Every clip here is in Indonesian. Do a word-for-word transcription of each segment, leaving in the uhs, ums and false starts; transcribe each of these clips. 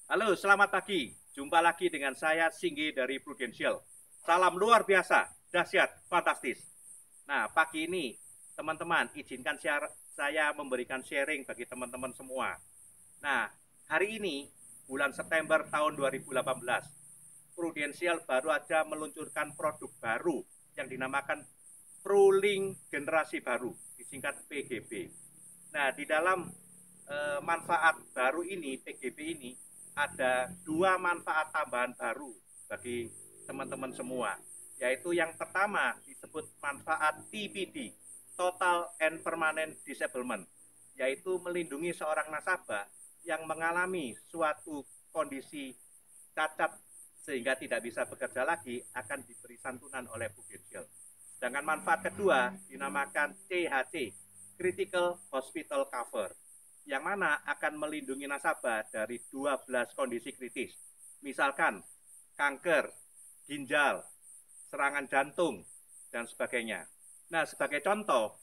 Halo, selamat pagi. Jumpa lagi dengan saya, Singgi dari Prudential. Salam luar biasa, dahsyat, fantastis. Nah, pagi ini, teman-teman, izinkan saya memberikan sharing bagi teman-teman semua. Nah, hari ini, bulan September tahun dua ribu delapan belas, Prudential baru aja meluncurkan produk baru yang dinamakan Prulink generasi baru, disingkat P G B. Nah, di dalam eh, manfaat baru ini, P G B ini, ada dua manfaat tambahan baru bagi teman-teman semua, yaitu yang pertama disebut manfaat T P D, Total and Permanent Disablement, yaitu melindungi seorang nasabah yang mengalami suatu kondisi cacat sehingga tidak bisa bekerja lagi akan diberi santunan oleh Prudential. Sedangkan manfaat kedua dinamakan C H C, Critical Hospital Cover, yang mana akan melindungi nasabah dari dua belas kondisi kritis, misalkan kanker, ginjal, serangan jantung, dan sebagainya. Nah, sebagai contoh,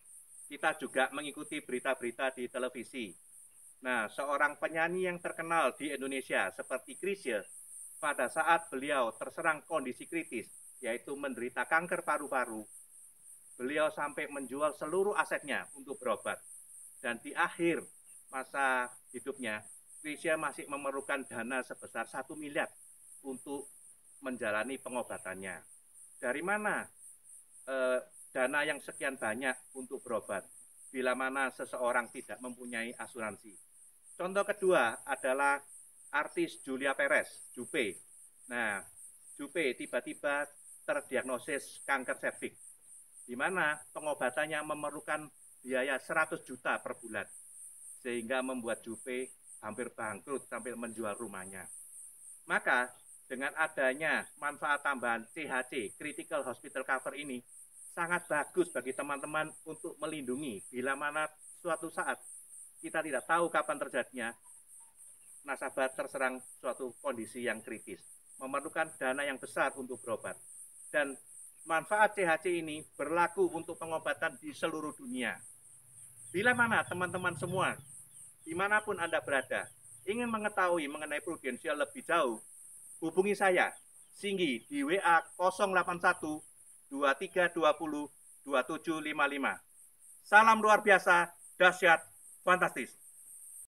kita juga mengikuti berita-berita di televisi. Nah, seorang penyanyi yang terkenal di Indonesia seperti Chrisye, pada saat beliau terserang kondisi kritis, yaitu menderita kanker paru-paru, beliau sampai menjual seluruh asetnya untuk berobat. Dan di akhir masa hidupnya, Chrisye masih memerlukan dana sebesar satu miliar untuk menjalani pengobatannya. Dari mana eh, dana yang sekian banyak untuk berobat, bila mana seseorang tidak mempunyai asuransi? Contoh kedua adalah artis Julia Perez, Jupe. Nah, Jupe tiba-tiba terdiagnosis kanker serviks, di mana pengobatannya memerlukan biaya seratus juta per bulan, sehingga membuat Jupe hampir bangkrut sampai menjual rumahnya. Maka dengan adanya manfaat tambahan C H C, Critical Hospital Cover ini, sangat bagus bagi teman-teman untuk melindungi bila mana suatu saat kita tidak tahu kapan terjadinya nasabah terserang suatu kondisi yang kritis, memerlukan dana yang besar untuk berobat. Dan manfaat C H C ini berlaku untuk pengobatan di seluruh dunia. Bila mana teman-teman semua, dimanapun Anda berada, ingin mengetahui mengenai Prudential lebih jauh, hubungi saya, Singgi, di W A nol delapan satu dua tiga dua nol dua tujuh lima lima. Salam luar biasa, dahsyat, fantastis.